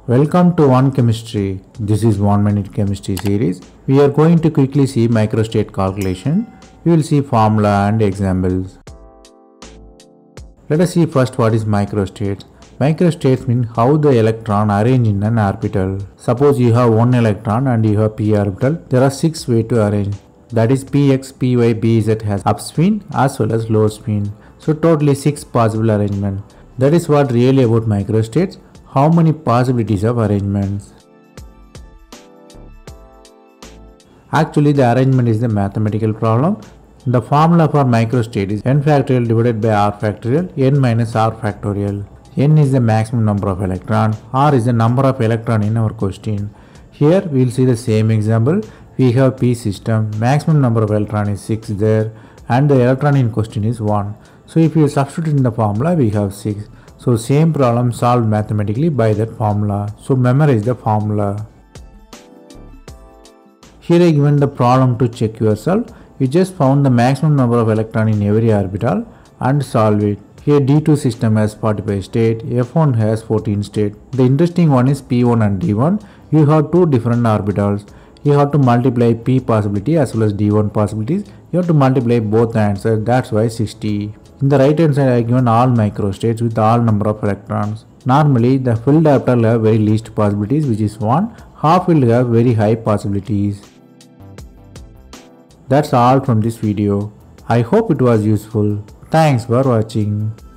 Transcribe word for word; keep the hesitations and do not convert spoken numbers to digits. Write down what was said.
Welcome to One Chemistry. This is one minute chemistry series. We are going to quickly see microstate calculation. We will see formula and examples. Let us see first what is microstates. Microstates mean how the electron arrange in an orbital. Suppose you have one electron and you have p orbital. There are six ways to arrange. That is px, py, bz has up spin as well as low spin. So totally six possible arrangements. That is what really about microstates. How many possibilities of arrangements? Actually, the arrangement is the mathematical problem. The formula for microstate is n factorial divided by r factorial, n minus r factorial. N is the maximum number of electrons, r is the number of electrons in our question. Here we will see the same example. We have p system, maximum number of electrons is six there and the electron in question is one. So if you substitute in the formula, we have six. So same problem solved mathematically by that formula. So memorize the formula. Here I given the problem to check yourself. You just found the maximum number of electrons in every orbital and solve it. Here D two system has forty-five state, F one has fourteen state. The interesting one is P one and D one. You have two different orbitals. You have to multiply P possibility as well as D one possibilities. You have to multiply both answers. That's why sixty. In the right hand side I have given all microstates with all number of electrons. Normally the filled orbital have very least possibilities, which is one. Half filled have very high possibilities. That's all from this video. I hope it was useful. Thanks for watching.